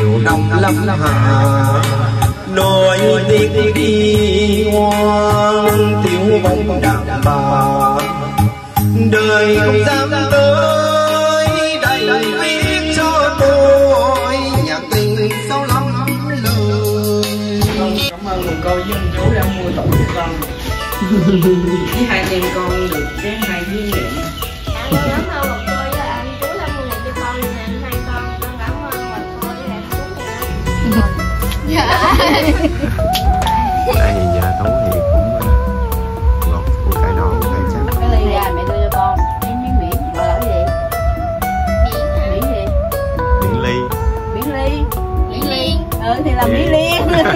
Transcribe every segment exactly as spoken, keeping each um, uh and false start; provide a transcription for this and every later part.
chiều đông lâm hà nỗi tiếc đi hoang thiếu bóng đàn bà đời không dám tới đây viết cho tôi nhạc tình sâu lắm lời. Cảm ơn cô với anh chú đã mua tủ cho con. Với hai em con được cái hai viên nghiệm. Cảm ơn lắm hơn một cô với anh chú đã mua cho con nè hai con. Con cảm ơn một cô với anh chú nữa. Tại vì nhà Tú thì cũng ngọt của cái đó cái chắc. Cái ly ra mẹ đưa cho con. Miếng miếng miếng gọi là cái gì? Miếng gì? Miếng ly. Miếng ly. Miếng liên. Ừ thì là miếng liên.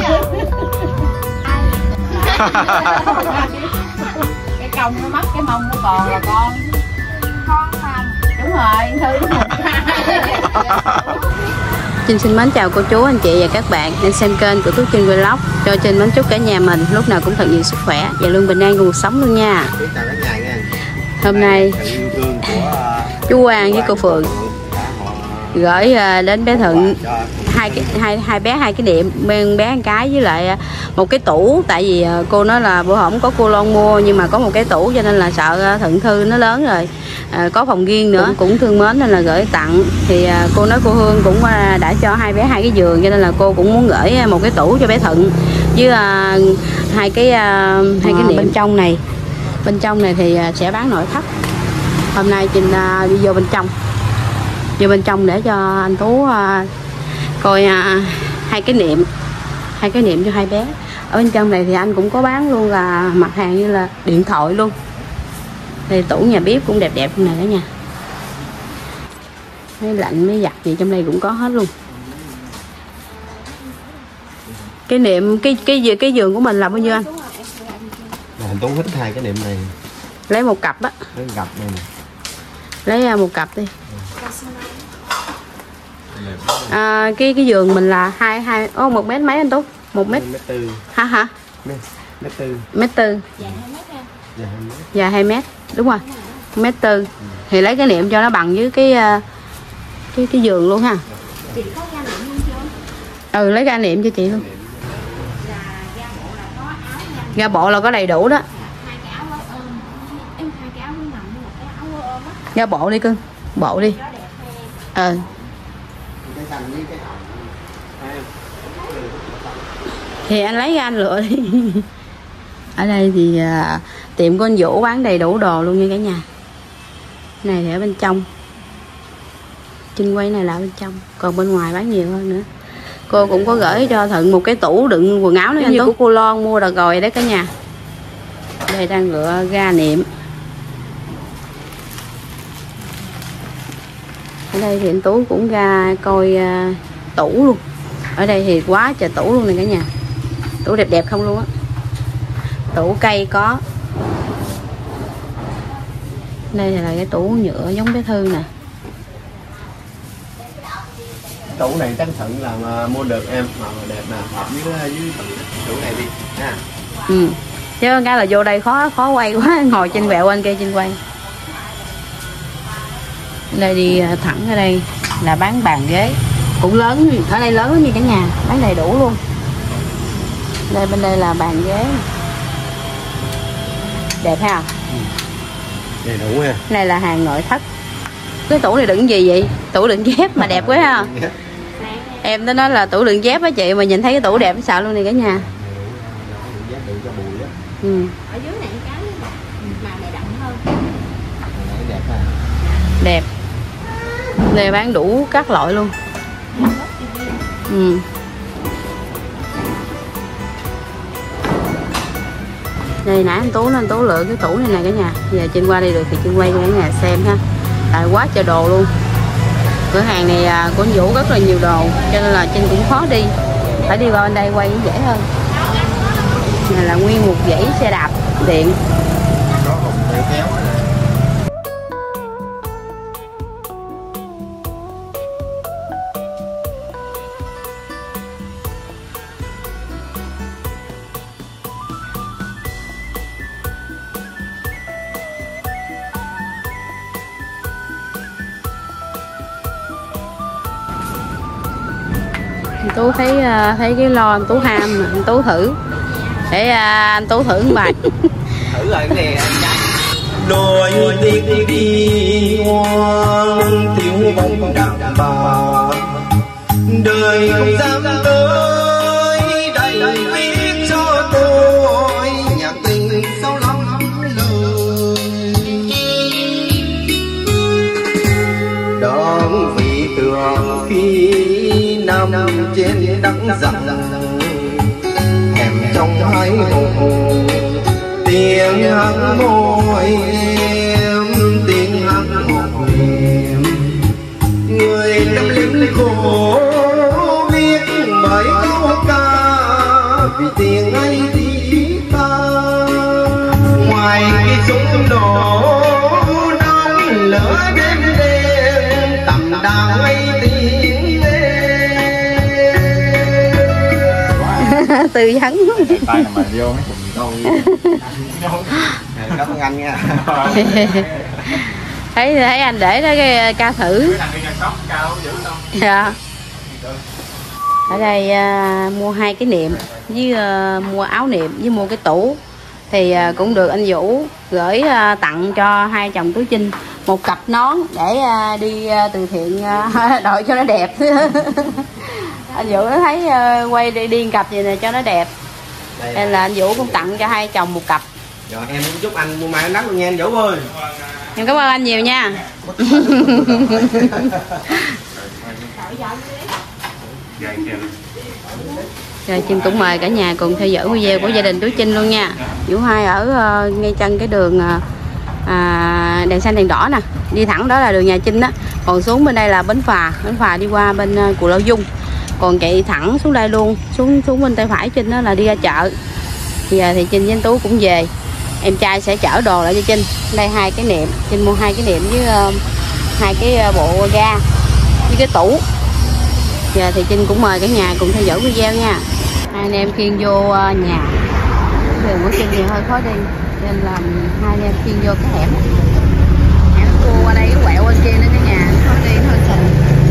Cái cong nó mất cái mông nó còn là con. Con không. Đúng rồi, Thư. Trinh xin mến chào cô chú, anh chị và các bạn đang xem kênh của Tú Trinh Vlog. Cho Trinh mến chúc cả nhà mình lúc nào cũng thật nhiều sức khỏe và luôn bình an trong cuộc sống luôn nha. Hôm nay chú Quang với cô Phượng gửi đến bé Thuận hai cái hai hai bé hai cái niệm, bên bé một cái với lại một cái tủ, tại vì cô nói là bữa hổm có cô Loan mua nhưng mà có một cái tủ cho nên là sợ Thuận Thư nó lớn rồi à, có phòng riêng nữa, cũng, cũng thương mến nên là gửi tặng. Thì à, cô nói cô Hương cũng à, đã cho hai bé hai cái giường cho nên là cô cũng muốn gửi một cái tủ cho bé Thuận với à, hai cái à, hai cái niệm. Bên trong này bên trong này thì à, sẽ bán nội thất. Hôm nay Trinh à, đi vô bên trong vô bên trong để cho anh Tú à, coi à, hai cái niệm hai cái niệm cho hai bé. Ở bên trong này thì anh cũng có bán luôn là mặt hàng như là điện thoại luôn. Thì tủ nhà bếp cũng đẹp đẹp này đó nha. Mấy lạnh mấy giặt gì trong đây cũng có hết luôn. Cái niệm cái cái cái giường của mình là bao nhiêu anh? Anh Tú thích hai cái niệm này. Lấy một cặp á. Lấy cặp này nè. Lấy một cặp đi. À, cái cái giường mình là hai hai ô một mét mấy anh Tú? Một mét tư. Hả hả? Mét tư. Mét tư. Dài hai mét. Đúng rồi. Mét tư. Ừ. Thì lấy cái niệm cho nó bằng với cái cái cái giường luôn ha. Chị có ga niệm không chưa? Ừ, lấy ga niệm cho chị luôn. Ga bộ là có đầy đủ đó. Hai cái áo ôm. Em hai cái áo nằm với một cái áo ôm á. Ga bộ đi cưng. Bộ đi. Ờ. Thì anh lấy ra anh lựa đi. Ở đây thì à, tiệm của anh Vũ bán đầy đủ đồ luôn nha cả nhà. Này thì ở bên trong. Trinh quay này là ở bên trong. Còn bên ngoài bán nhiều hơn nữa. Cô cũng có gửi cho Thuận một cái tủ đựng quần áo nữa anh Tú. Của cô Loan mua rồi rồi đấy cả nhà. Đây đang lựa ga niệm. Ở đây thì anh Tú cũng ra coi uh, tủ luôn. Ở đây thì quá trời tủ luôn này cả nhà. Tủ đẹp đẹp không luôn á. Tủ cây có. Đây là cái tủ nhựa giống bé Thư nè. Tủ này chắc Thuận là mà mua được em mà đẹp nè, hợp với với tủ này đi nha. Ừ. Chứ cái là vô đây khó khó quay quá, ngồi trên vẹo anh kia trên quay. Đây đi thẳng ở đây là bán bàn ghế cũng lớn, ở đây lớn lắm như cả nhà, bán đầy đủ luôn. Đây bên đây là bàn ghế đẹp ha. Ừ. Đầy đủ ha. Này là hàng nội thất. Cái tủ này đựng gì vậy? Tủ đựng dép mà đẹp quá ha. Em tới nói là tủ đựng dép á chị, mà nhìn thấy cái tủ đẹp sợ luôn này cả nhà. Ừ. Ở dưới này cái mà mày đậm hơn. Đẹp ha. Đẹp. Đây bán đủ các loại luôn. Ừ. Đây nãy anh Tú anh Tú lựa cái tủ này nè cả nhà. Giờ Trinh qua đây được thì Trinh quay cho cả nhà xem ha. Tại quá trời đồ luôn. Cửa hàng này của anh Vũ rất là nhiều đồ cho nên là Trinh cũng khó đi. Phải đi qua bên đây quay dễ hơn. Này là nguyên một dãy xe đạp điện. Anh Tú thấy thấy cái lo anh Tú ham, anh Tú thử để anh Tú thử một bài. Thử rồi cái này anh chắc. Đôi tiếc đi ngoan thiếu bóng đàn bà, đời không dám tới đây viết cho tôi nhạc tình sâu lắm lời. Đón vì tường khi nằm trên đắng rằng hẻm trong hai hồn tiếng hát môi em, tiếng hát môi em, người tâm linh khổ viết bài câu ca vì tiếng ấy thì ta. Ngoài cái súng đỏ nóng lửa đêm đêm tầm đàn ấy tiếng em. Tư vấn tay mà vô cảm ơn anh nha. thấy thấy anh để đó cái ca thử. Dạ. Ở đây uh, mua hai cái niệm với uh, mua áo niệm với mua cái tủ thì uh, cũng được anh Vũ gửi uh, tặng cho hai chồng Tú Trinh một cặp nón để uh, đi uh, từ thiện uh, đội cho nó đẹp. Anh Vũ nó thấy uh, quay đi điên cặp gì này cho nó đẹp nên là anh Vũ cũng tặng cho hai chồng một cặp. Rồi em cũng chúc anh mua may nắng luôn nha anh Vũ ơi. Em cảm ơn anh nhiều nha. Rồi Trinh cũng mời cả nhà cùng theo dõi video của gia đình Tú Trinh luôn nha. Vũ Hai ở uh, ngay chân cái đường uh, à, đèn xanh đèn đỏ nè, đi thẳng đó là đường nhà Trinh đó. Còn xuống bên đây là bến phà, bến phà đi qua bên uh, Cù Lao Dung. Còn chạy thẳng xuống đây luôn, xuống xuống bên tay phải Trinh đó là đi ra chợ. Thì giờ thì Trinh với anh Tú cũng về. Em trai sẽ chở đồ lại cho Trinh. Đây hai cái niệm, Trinh mua hai cái niệm với uh, hai cái uh, bộ ga với cái tủ. Giờ thì Trinh cũng mời cả nhà cùng theo dõi video nha. Hai anh em khiêng vô uh, nhà. Đường của Trinh thì hơi khó đi nên là hai anh em khiêng vô cái hẻm. Hẻm cua qua đây cái quẹo bên kia nữa cả nhà, khó đi hơi sình.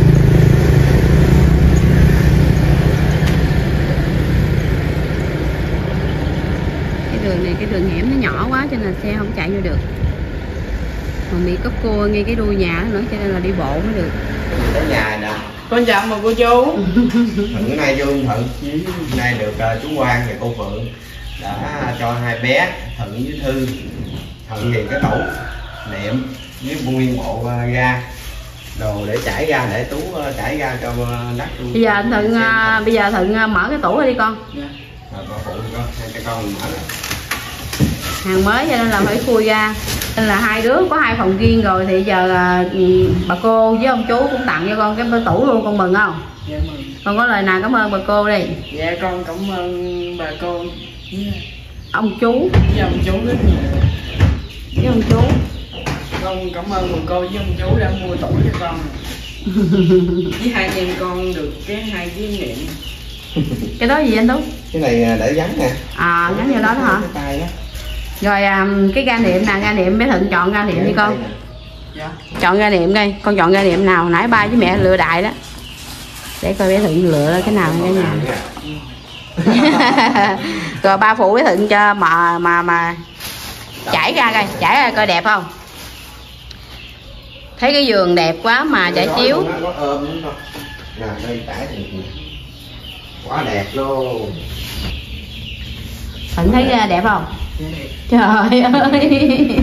Đường này cái đường hẻm nó nhỏ quá cho nên là xe không chạy vô được, mà bị có cua ngay cái đuôi nhà nữa cho nên là đi bộ mới được. Tới nhà nè. Con chào mừng cô chú. Thuận nay vô Thuận nay được uh, chú Quang và cô Phượng đã cho hai bé Thuận với Thư. Thuận thì cái tủ niệm với nguyên bộ uh, ga đồ để chảy ra để Tú uh, chảy ra cho uh, đất. Bây giờ anh Thuận uh, bây giờ Thuận uh, mở cái tủ ra đi con. Rồi con phụ con hai cha con mở ra. Hàng mới cho nên là phải khui ra, nên là hai đứa có hai phòng riêng rồi thì giờ là bà cô với ông chú cũng tặng cho con cái tủ luôn. Con mừng không? Dạ mừng. Con có lời nào cảm ơn bà cô đi? Dạ con cảm ơn bà cô với ông chú với ông chú rất nhiều. với ông chú. Con cảm ơn bà cô với ông chú đã mua tủ cho con. Với hai em con được cái hai cái niệm. Cái đó gì anh Tú? Cái này để gắn nè. À gắn vô đó đó hả? Cái tay đó. Rồi um, cái ga niệm nè, ga niệm bé Thuận chọn ga niệm đi con. Dạ. Chọn ga niệm đây, con chọn ga niệm nào nãy ba với mẹ lựa đại đó. Để coi bé Thuận lựa cái nào cả nhà. Rồi ba phụ bé Thuận cho mà mà mà chảy ra coi, chảy ra coi đẹp không? Thấy cái giường đẹp quá mà trải chiếu. Có ôm đúng không? Nè đây trải thì quá đẹp luôn. Thuận thấy đẹp không? Trời ơi.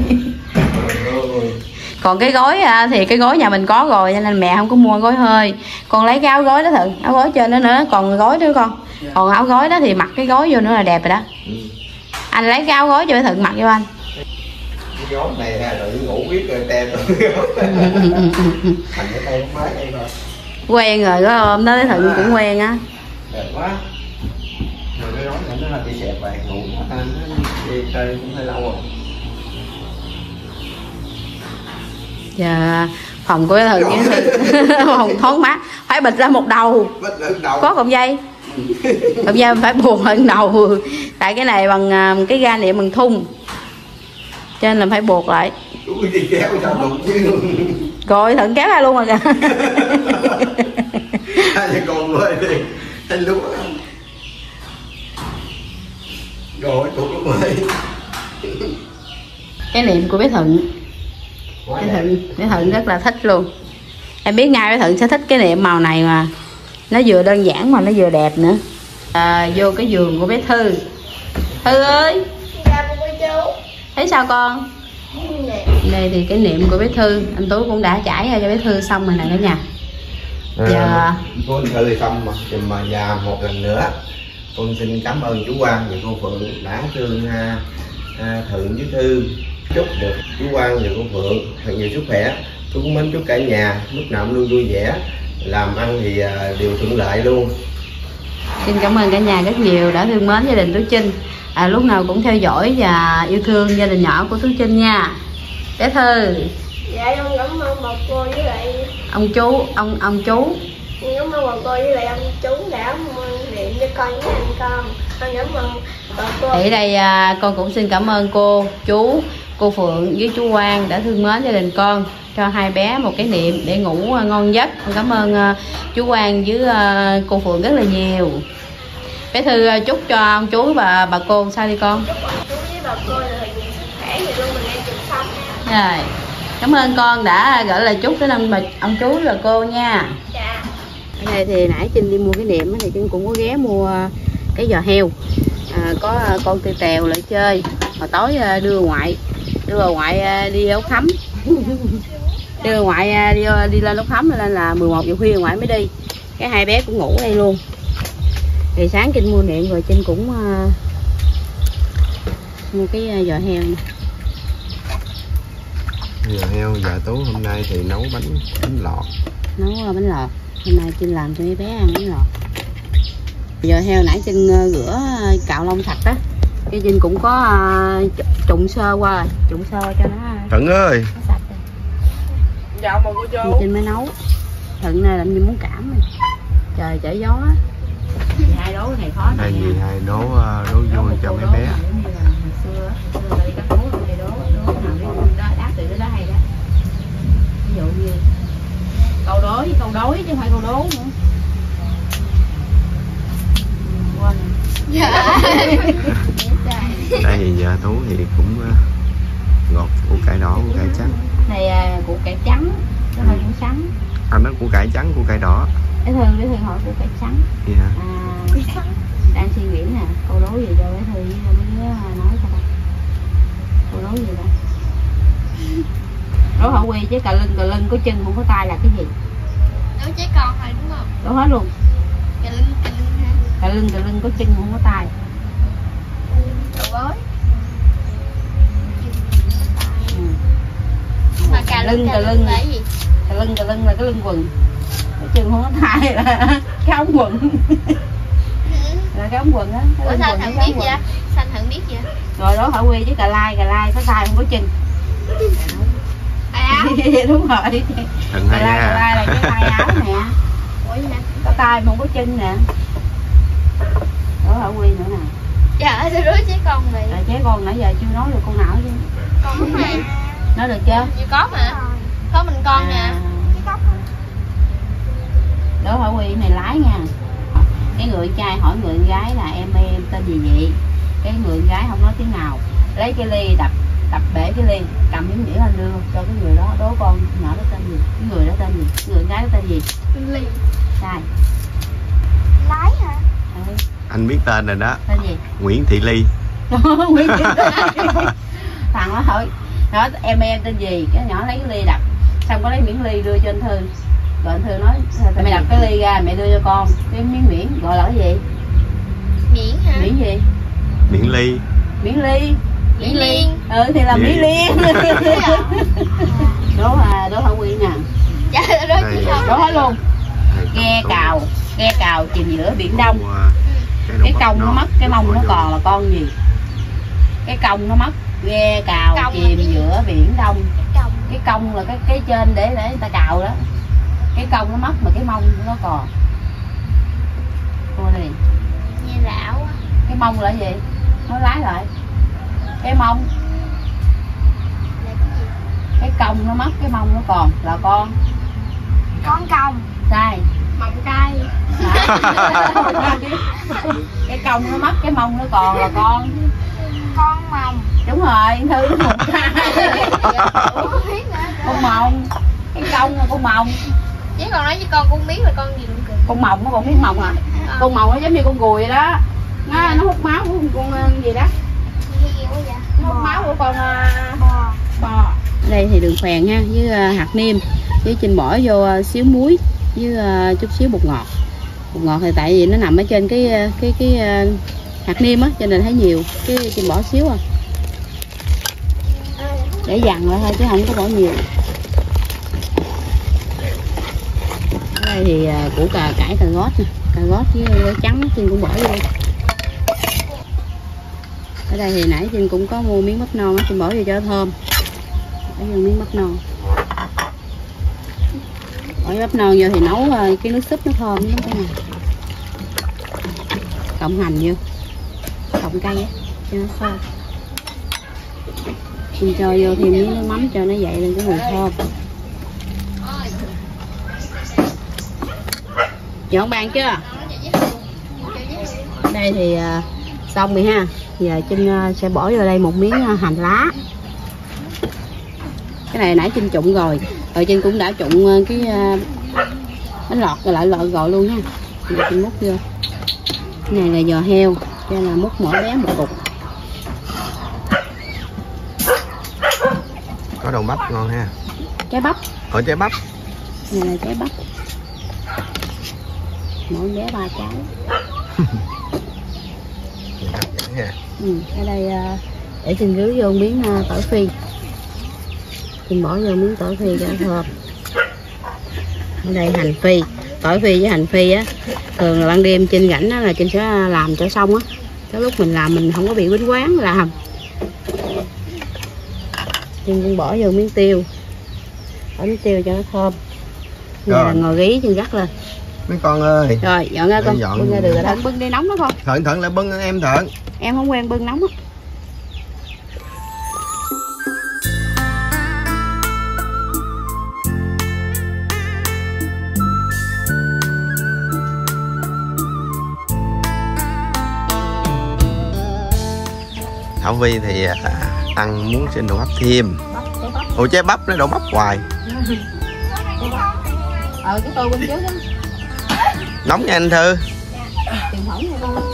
Còn cái gối thì cái gối nhà mình có rồi cho nên mẹ không có mua gối hơi. Con lấy cái áo gối đó Thuận, áo gối trên đó nữa, còn gối nữa con. Còn áo gối đó thì mặc cái gối vô nữa là đẹp rồi đó. Anh lấy cái áo gối cho Thuận mặc vô anh. Cái gối này là rồi ngủ biết rồi tem rồi. Thành cái tay mới đây rồi. Quen rồi đó, ôm đó Thuận cũng quen á. Đẹp quá. Rồi cái gối này nó là bị xẹp vàng ngủ nó đi chơi cũng hơi lâu rồi. Giờ phòng của Thuận với phòng thoáng mát phải bịch ra một đầu, đầu. Có cọng dây, cọng dây phải buộc lên đầu, tại cái này bằng cái ga niệm bằng thun cho nên là phải buộc lại. Rồi Thuận kéo ra luôn rồi kìa. Hai con ơi đi. Thanh lúa. Rồi tụt lúc rồi. Cái niệm của bé Thuận. Bé Thuận, bé Thuận rất là thích luôn. Em biết ngay bé Thuận sẽ thích cái niệm màu này mà. Nó vừa đơn giản mà nó vừa đẹp nữa. À, vô cái giường của bé Thư. Thư ơi. Dạ cô chú. Thấy sao con? Nè. Đây thì cái niệm của bé Thư, anh Tú cũng đã trải ra cho bé Thư xong rồi nè cả nhà. Giờ à, cô anh Thư thì xong mà, mà nhà một lần nữa con xin cảm ơn chú Quang và cô Phượng đã thương ha, ha, Thuận với Thư. Chúc được chú Quang và cô Phượng thật nhiều sức khỏe. Tôi cũng mến chúc cả nhà lúc nào cũng luôn vui vẻ, làm ăn thì à, đều thuận lợi luôn. xin cảm ơn cả nhà rất nhiều đã thương mến gia đình Tú Trinh, à, lúc nào cũng theo dõi và yêu thương gia đình nhỏ của Tú Trinh nha. Bé Thư. Dạ con cảm ơn bà cô với lại Ông chú, ông ông chú. cảm ơn bà cô với lại ông chú đã niệm cho con với anh con. Con cảm ơn bà cô. Ở đây à, con cũng xin cảm ơn cô, chú, cô Phượng với chú Quang đã thương mến gia đình con, cho hai bé một cái niệm để ngủ ngon giấc. Con cảm ơn uh, chú Quang với uh, cô Phượng rất là nhiều. Bé Thư uh, chúc cho ông chú và bà cô sao đi con? Chúc bà chú với bà cô là nhiều sức khỏe và luôn mình ăn trường xong nha. Rồi, cảm ơn con đã gửi lời chúc đến ông, bà, ông chú và cô nha. Dạ. Ở đây thì nãy Trinh đi mua cái niệm thì Trinh cũng có ghé mua cái giò heo, à, có con tư tèo lại chơi, hồi tối đưa ngoại đưa ngoại đi ốc khắm. Đưa ngoại đi đi lên ốc khắm nên là mười một giờ khuya ngoại mới đi, cái hai bé cũng ngủ đây luôn. Thì sáng Trinh mua niệm rồi Trinh cũng uh, mua cái giò heo này. Giò heo già Tú hôm nay thì nấu bánh bánh lọt. Nấu bánh lọt, hôm nay Trinh làm cho mấy bé ăn bánh lọt. Giò heo nãy Trinh rửa cạo lông sạch á, cái Trinh cũng có uh, trụng sơ qua rồi, trụng sơ cho nó Thuận ơi. nó sạch rồi. Dạ mà cô chú. Trinh mới nấu. Thuận này làm như muốn cảm rồi. Trời chở gió á. Thì hai đố này khó Đây này gì hai đố đố vui cho mấy bé. Xưa xưa đi các đố này đố đố nào biết đó đáp từ đó hay đó. Ví dụ như câu đối câu đối chứ không phải câu đố nữa. Quên. Dạ. Đây thì giờ Tú thì cũng ngọt củ cải đỏ, củ cải trắng. Này củ cải trắng, cái hơi củ trắng. Anh nói củ cải trắng, củ cải đỏ. Bé Thư, bé Thư hỏi củ cải trắng. Gì hả? À, đang suy nghĩ nè, câu đố gì cho bé Thư với mấy đứa nói cho con. Câu đố gì đó? Đố hỏi quy chứ cà lưng cà lưng có chân không có tay là cái gì? Đố trẻ con thôi đúng không? Đố hết luôn. Cà lưng cà lưng ha. Cà lưng cà lưng có chân không có tay. Đầu gối. Ừ. Mà cà lưng cà lưng là cái gì? Cà lưng cà lưng là cái lưng quần. Cái chân không có tay là cái ống quần. Là cái ống quần á. Ủa sao Thận biết vậy? Sao Thận biết vậy? Rồi đó hỏi quy chứ cà lai cà lai có tay không có chân. À. Đúng rồi. Thuận Cà hay lai cà lai là nha. cái tay áo nè. Ủa gì nè? Có tay mà không có chân nè. Đó hỏi quy nữa nè. Trời ơi sao đố trẻ con vậy? Rồi chế con nãy giờ chưa nói được con nào chứ. Con có này. Nói được chưa? Gì có mà. Có mình con nè. À, đó hỏi quy này lái nha. Cái người trai hỏi người gái là em ơi em tên gì vậy? Cái người gái không nói tiếng nào, lấy cái ly đập đập bể cái ly, cầm miếng đĩa lên đưa cho cái người đó. Đố con nhỏ đó tên gì? Cái người đó tên gì? Cái người gái đó tên gì? Ly. Sai. Lái hả? Ừ. Anh biết tên rồi đó. Tên gì? Nguyễn Thị Ly. Nguyễn Thị Ly. Thằng nó hỏi nói em em tên gì? Cái nhỏ lấy cái ly đập, xong có lấy miếng ly đưa cho anh Thư. Rồi anh Thư nói mẹ đập cái ly ra mẹ đưa cho con cái miếng miễn gọi là cái gì? Miễn hả? Miễn gì? Miễn Ly. Miễn ly. Miễn liên. Ừ thì là miễn liên. Đố à đố hỏi quy nè. Trời ơi đố chị không? Đố hết luôn. Ghe cào, ghe cào chìm giữa biển Đông. Cái, Cái cong nó mất, cái mông nó còn là con gì? Cái cong nó mất, ghe cào Cong chìm giữa biển Đông. Cái cong. Cái cong là cái cái trên để để người ta cào đó. Cái cong nó mất mà cái mông nó còn. Cô đi. Nghe lão quá. Cái mông là gì? Nói lái lại. Cái mông. Là cái gì? Cái cong nó mất, cái mông nó còn là con. Con cong. Sai. Mọng cay. Hả? Cái công nó mất, cái mông nó còn là con. Con mồng. Đúng rồi, Thư một con mồng. Cái công là con mồng. Chứ còn nói với con con biết là con gì cũng cười. Con mồng nó còn biết mồng à? À. Con mồng nó giống như con ruồi vậy đó. Nó nó hút máu của con gì đó. Gì quá vậy? Nó hút máu của con bò. Bò. Ở đây thì đường phèn ha, với hạt nêm, với Trinh bỏ vô xíu muối với chút xíu bột ngọt. Bột ngọt thì tại vì nó nằm ở trên cái cái cái hạt nêm á, cho nên thấy nhiều, cái Trinh bỏ xíu à. Để dằn lại thôi chứ không có bỏ nhiều. Ở đây thì củ cà cải cà rốt nè, cà rốt với quế trắng Trinh cũng bỏ vô. Ở đây thì nãy Trinh cũng có mua miếng bắp non, Trinh bỏ vô cho thơm. Bỏ vô miếng bắp non. Bỏ bắp non vô thì nấu cái nước súp nó thơm lắm cái này. Cộng hành vô, cộng cây á cho nó thơm. Mình cho vô thêm miếng nước mắm cho nó dậy lên cái mùi thơm. Dọn bàn chưa? Đây thì uh, xong rồi ha. Giờ Trinh uh, sẽ bỏ vô đây một miếng uh, hành lá. Cái này nãy Trinh trụng rồi. Rồi Trinh cũng đã trụng uh, cái uh, bánh lọt rồi lại lọt rồi luôn ha. Giờ Trinh múc vô. Cái này là giò heo, cho nên là múc mỡ bé một cục. Có đầu bắp ngon ha. Trái bắp. Ở trái bắp. Này là trái bắp. Mỗi bé ba trái. Ừ, ở đây để Trinh rưới vô miếng tỏi phi. Trinh bỏ vô miếng tỏi phi cho thơm. Ở đây hành phi, tỏi phi với hành phi á, thường là ban đêm Trinh rảnh á là Trinh sẽ làm cho xong á. Cái lúc mình làm mình không có bị quýnh quán làm. Trinh cũng bỏ vô miếng tiêu, bỏ miếng tiêu cho nó thơm. Này là ngồi rí Trinh rắc lên. Mấy con ơi. Rồi dọn ra con, dọn. Bưng ra được rồi đó. Bưng đi nóng đó con. Thận thận lại bưng em Thận. Em không quen bưng nóng á. Thảo Vi thì à, ăn muốn xin đậu bắp thêm. Ủa trái bắp nó đậu bắp hoài. Ờ cái tô bên trước đó. Nóng nha anh Thư. Tiền phỏng nha con.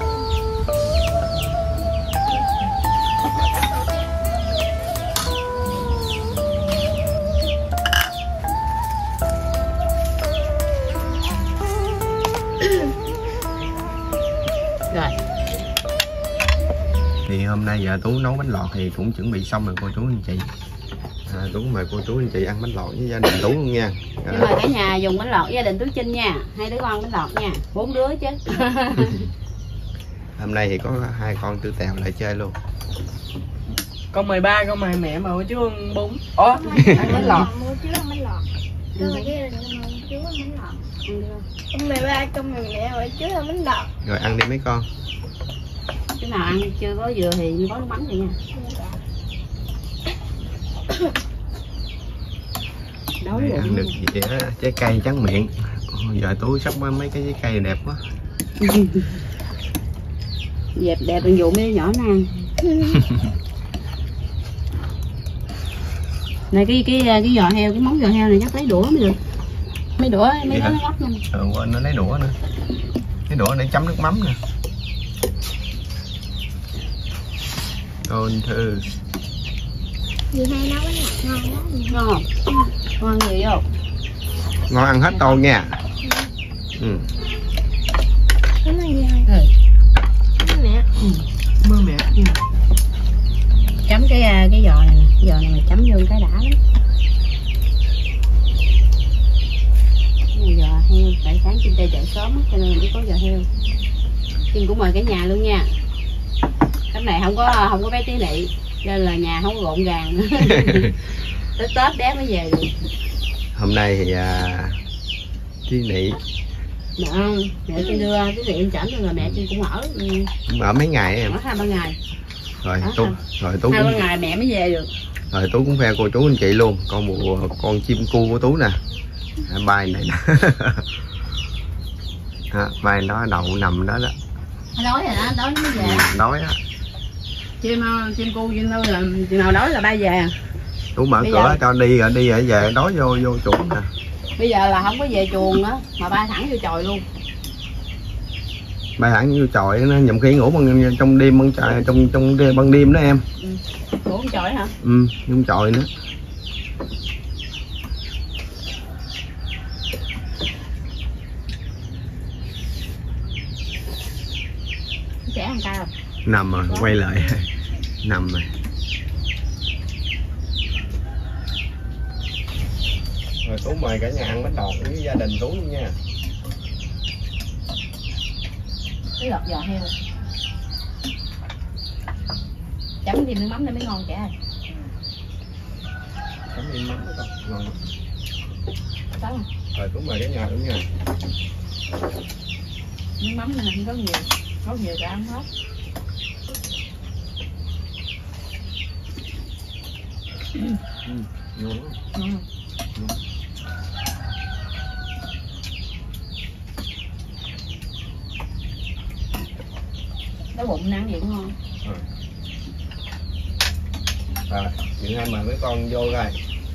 Rồi. Thì hôm nay giờ Tú nấu bánh lọt thì cũng chuẩn bị xong rồi cô chú anh chị. À, Tú mời cô chú anh chị ăn bánh lọt với gia đình Tú luôn nha. Nhưng mà cả nhà dùng bánh lọt với gia đình Tú Trinh nha. Hai đứa con bánh lọt nha. Bốn đứa chứ. Hôm nay thì có hai con Tư Tèo lại chơi luôn. Con mời ba, con mời mẹ, mời chú ăn bún. Ủa, ăn bánh lọt. Mua chú ăn bánh lọt. Con mời gia đình con mời chú ăn bánh lọt. Con mời ba, con mời mẹ, mời chú ăn bánh lọt. Rồi ăn đi mấy con. Cái nào ăn chưa có dừa thì có nước mắm rồi nha. Đói ăn bụng. được gì á, trái cây trắng miệng. Giờ Tú sắp mấy cái trái cây đẹp quá. Dẹp đẹp đừng dụ mấy đứa nhỏ nó ăn. Này cái cái cái giò heo, cái món giò heo này chắc lấy đũa mới được. Mấy đũa mấy đứa nó lóc luôn. Ừ, quên nó lấy đũa nữa. Cái đũa để chấm nước mắm nè. Con Thư. Dì hai nấu bánh lọt ngon lắm. Ngon. Ngon gì vô. Ngon ăn hết tô nha. Ừ. Cảm ơn dì hai. Ừ. Cảm ơn mẹ. Ừ. Mơ mẹ. Ừ. Chấm cái cái giò này nè, cái giò này mà chấm vô cái đã lắm. Cái này giò heo, tại sáng Trinh tê chạy sớm cho nên mới có giò heo. Trinh cũng mời cả nhà luôn nha. Cái này không có không có bé tí nị nên là nhà không có gọn gàng nữa. Tới Tết bé mới về được. Hôm nay thì à, tí nị Mẹ không, mẹ Trinh đưa tí nị em chảnh rồi là mẹ Trinh cũng ở. cũng ở mấy ngày em. Ở hai ba ngày. Rồi Ở Tú, sao? rồi Tú Hai ba cũng, ngày mẹ mới về được. rồi Tú cũng khoe cô chú anh chị luôn. Con một con chim cu của Tú nè. Bay này nè. À, mai đó đậu nằm đó đó. Đói rồi đó, đói mới về. Ừ, đói á. Chim chim cu chim đâu là chừng nào đói là ba về. Tú mở Bây cửa giờ... cho đi rồi đi rồi về đói vô vô chuồng nè. Bây giờ là không có về chuồng á mà ba thẳng vô chòi luôn. Ba thẳng vô chòi nó nhầm khi ngủ bằng trong đêm ban trời trong trong ban đêm đó em. Ừ. Ngủ trong chòi hả? Ừ, trong chòi nữa. Trẻ ăn cay không? Nằm rồi, quay lại. Nằm rồi. Rồi Tú mời cả nhà ăn bánh đọt với gia đình Tú luôn nha. Cái lọt giò heo chấm thêm nước mắm để mới ngon trẻ ơi. Chấm thêm mắm nữa con, ngon lắm. Có không? Rồi Tú mời cả nhà luôn nha. Nước mắm này không có nhiều, có nhiều thì ăn hết. Ừ, ngon lắm. Ừ. Ngon. Cái bụng nắng vậy ngon. Rồi. Rồi, chuyện hai mời mấy con vô rồi.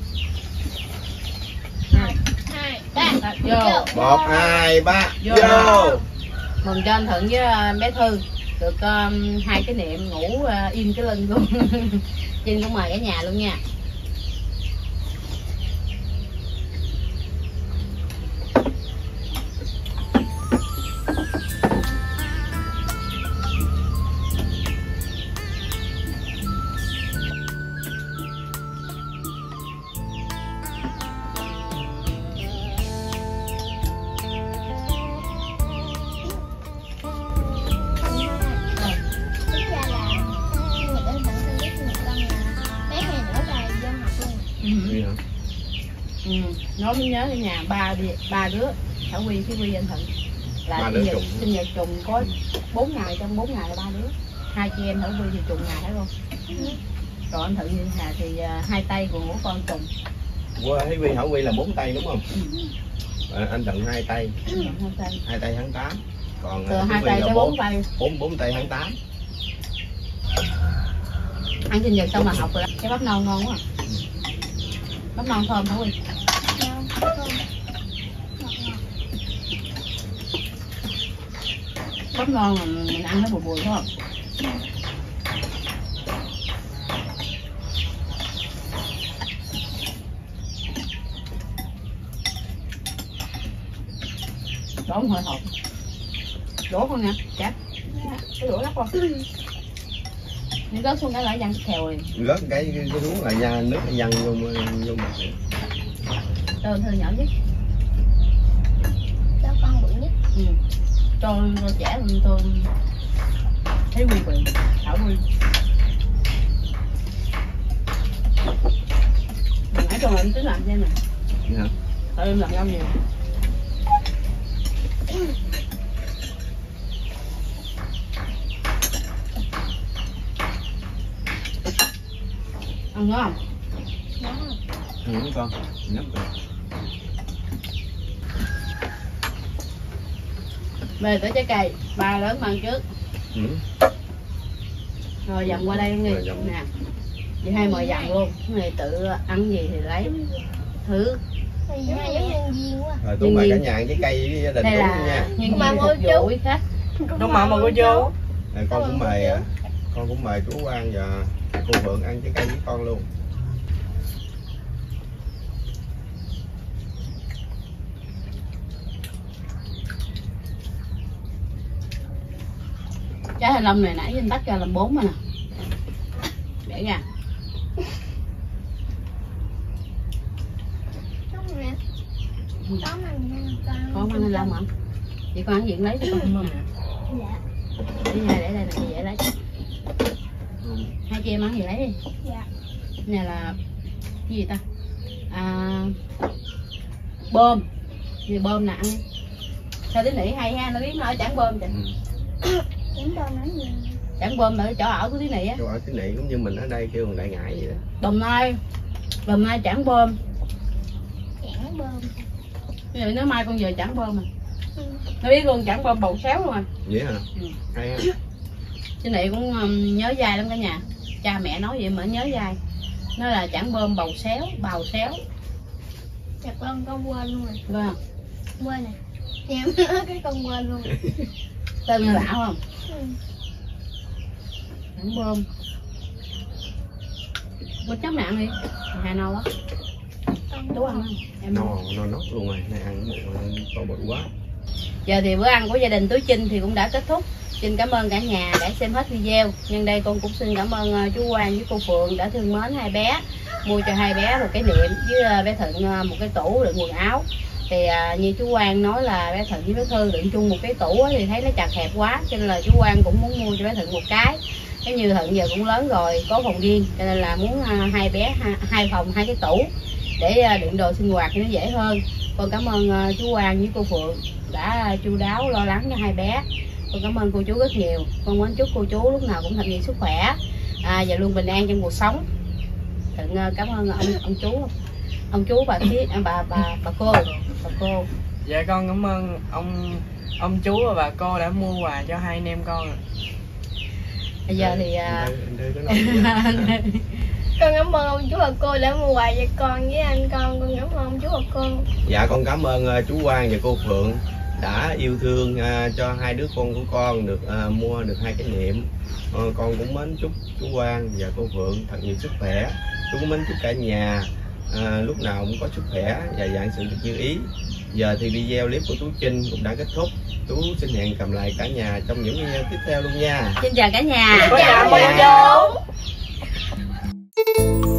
Hai, Hai, ba, vô. Một, hai, ba, Vô. vô. Mừng cho anh Thuận với bé Thư được um, hai cái niệm ngủ uh, im cái lưng luôn. Trinh cũng mời cả nhà luôn nha. Đi hả? Ừ. Nói mới nhớ ở nhà ba đi ba đứa Thảo Quy với Quy anh Thuận là Ba sinh đứa nhật, trùng. sinh nhật trùng có bốn ngày, trong bốn ngày là ba đứa, hai chị em Thảo Quy thì trùng ngày hết luôn. Còn anh Thuận như Hà thì uh, hai tay của con trùng. Qua thấy Quy Hảo Quy là bốn tay đúng không? Ừ. À, anh Thuận hai tay. Ừ. Hai tay. Hai tay tháng tám. Còn Từ uh, hai Quy tay là tới bốn tay. bốn bốn tay tháng tám. Ăn sinh nhật xong mà học rồi đó. Cái bắp non ngon quá. À. Bắp non thơm Thảo Quy. Bắp ngon mà mình ăn nó bùi bùi phải không? Đổ một hơi hộp. Đổ con nha, chắc. Cái đũa lắc con. Nếu rớt xuống cái lại văng khèo rồi. Rớt cái cái cái xuống là da nước nó văng vô vô mặt. Cho Thư nhỏ nhất. Cho con bự nhất. Ừ. Cho cho trẻ luôn tôi thấy Quy quyền, Thảo Quy. Mình nãy con em tính làm cho em nè. Dạ. Thôi em làm rau nhiều. Ăn ngon không? Đó. Ừ, con. Nhấp rồi. Về tới trái cây, ba lớn mang trước. Ừ. Rồi dầm qua đây luôn đi. Nè. Chị hai mời dầm luôn. Cái này tự ăn gì thì lấy. Thứ. Thì hai giống nhân viên quá. Rồi tôi mời cả nhà ăn trái cây với gia đình Đây Tú là nha. nhân viên Mà phục ngồi vụ chú. quý khách. Đâu mà mà cô vô. Rồi con cũng mời con cũng mời chú Quang và cô Phượng ăn trái cây với con luôn. Trái thanh long này nãy anh tắt ra làm bốn mà nè. Để ra. Đúng nè. Có mà con. Có ăn thanh long hả? Chị con ăn gì cũng lấy cho con không mà. Dạ. Cái này để đây là chị dễ lấy. Ừ. Hai chị em ăn gì lấy đi. Dạ. Cái này là cái gì ta? À, bơm. Gì bơm nè ăn. Sao tí nỉ hay ha, nó biết nó ở chảng bơm chị. Ừ. Chúng tôi nói gì? Chảng bơm ở chỗ ở của tí nỉ á. Chỗ ở cái này cũng như mình ở đây kêu bằng Đại Ngãi vậy đó. Đồng Nai. Đồng Nai chảng bơm. Chảng bơm. Ví dụ nếu mai con về chảng bơm mà. Nó biết luôn chẳng bơm bầu xéo luôn à. Vậy hả? Ừ. Hay ha. Chị Nị cũng um, nhớ dai lắm cả nhà. Cha mẹ nói vậy mà nhớ dai. Nó là chẳng bơm bầu xéo, bào xéo. Dạ con con quên luôn rồi. Vâng. Quên nè. Em nói cái con quên luôn. Tên nghe lạ không? Ừ. Chẳng bơm. Bữa chấm nặng đi. Hà nâu á. Chú ăn không? Em No, no nốt luôn rồi. Này ăn một to bự quá. Giờ thì bữa ăn của gia đình Tú Trinh thì cũng đã kết thúc. Xin cảm ơn cả nhà đã xem hết video. Nhân đây con cũng xin cảm ơn chú Quang với cô Phượng đã thương mến hai bé, mua cho hai bé một cái niệm với bé Thịnh một cái tủ đựng quần áo. Thì à, như chú Quang nói là bé Thịnh với bé Thư đựng chung một cái tủ thì thấy nó chặt hẹp quá, cho nên là chú Quang cũng muốn mua cho bé Thịnh một cái. Cái như Thịnh giờ cũng lớn rồi, có phòng riêng, cho nên là muốn à, hai bé ha, hai phòng hai cái tủ để à, đựng đồ sinh hoạt thì nó dễ hơn. Con cảm ơn à, chú Quang với cô Phượng đã chu đáo lo lắng cho hai bé. Con cảm ơn cô chú rất nhiều. Con muốn chúc cô chú lúc nào cũng thật nhiều sức khỏe à, và luôn bình an trong cuộc sống. Thịnh cảm ơn ông ông chú, ông chú bà tí, bà bà bà cô, bà cô. Dạ con cảm ơn ông ông chú và bà cô đã mua quà cho hai anh em con. Bây giờ thì à... con cảm ơn ông chú và cô đã mua quà cho con với anh con. Con cảm ơn ông chú và cô. Dạ con cảm ơn uh, chú Quang và cô Phượng đã yêu thương uh, cho hai đứa con của con được uh, mua được hai cái niệm. Uh, con cũng mến chúc chú Quang và cô Phượng thật nhiều sức khỏe. Chú cũng mến chúc cả nhà uh, lúc nào cũng có sức khỏe và vạn sự được như ý. Giờ thì video clip của Tú Trinh cũng đã kết thúc. Tú xin hẹn cầm lại cả nhà trong những video tiếp theo luôn nha. Xin chào cả nhà. Chào cô chú.